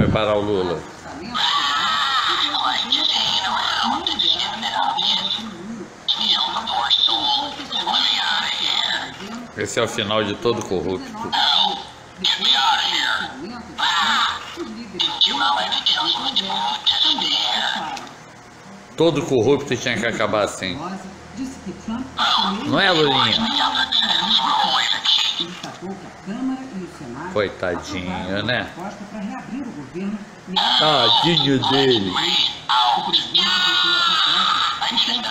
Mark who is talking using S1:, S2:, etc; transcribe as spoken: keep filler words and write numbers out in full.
S1: preparar o Lula. Esse é o final de todo corrupto. Todo corrupto tinha que acabar assim. Não é, Lulinha? Coitadinho, né? Tadinho dele.